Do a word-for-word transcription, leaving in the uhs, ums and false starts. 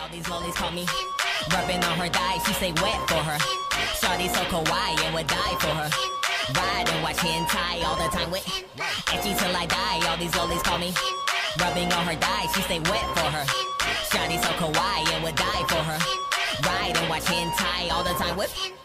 All these lollies call me rubbing on her thigh, she say wet for her. Shawty so kawaii and would die for her. Ride and watch hentai all the time with etchy till I die. All these lollies call me rubbing on her thigh, she say wet for her. Shawty so kawaii and would die for her. Ride and watch hentai all the time with